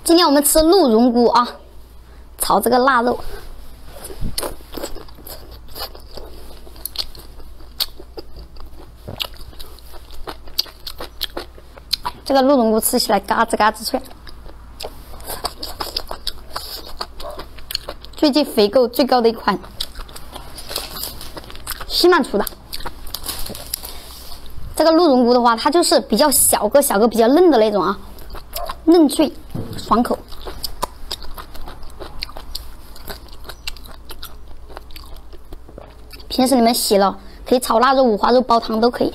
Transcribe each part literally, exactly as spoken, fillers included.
今天我们吃鹿茸菇啊，炒这个腊肉。这个鹿茸菇吃起来嘎吱嘎吱脆。最近肥购最高的一款西曼出的。这个鹿茸菇的话，它就是比较小个小个、比较嫩的那种啊，嫩脆爽口。平时你们洗了，可以炒腊肉、五花肉、煲汤都可以。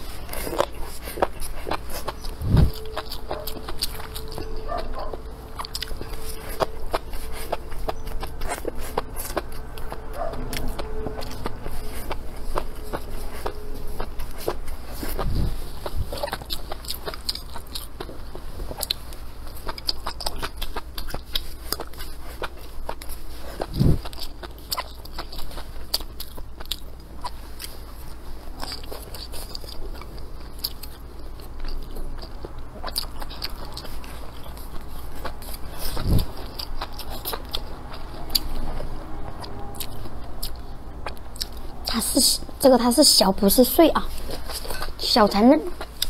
它是这个，它是小，不是碎啊，小才嫩。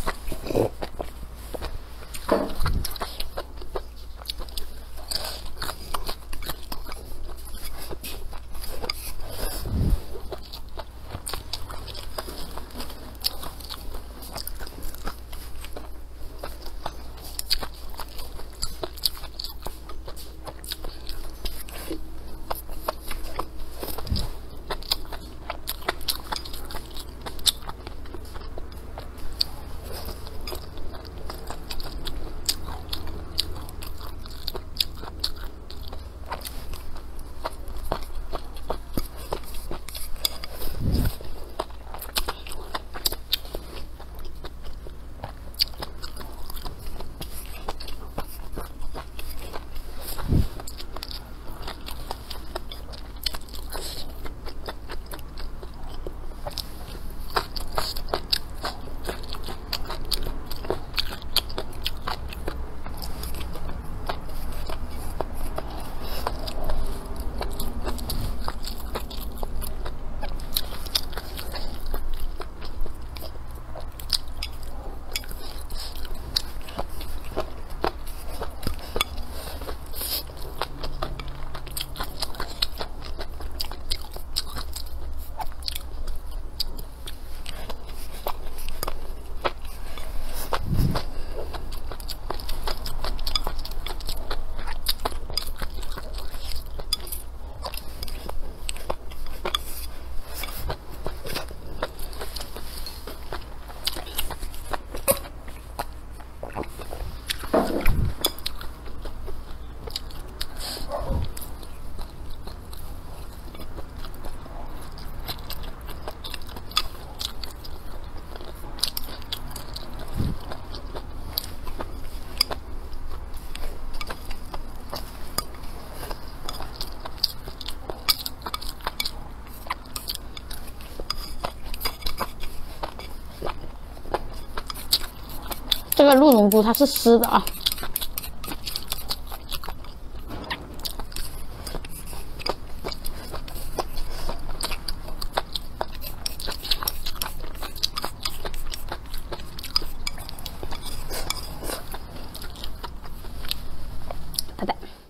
这个鹿茸菇它是湿的啊。拜拜。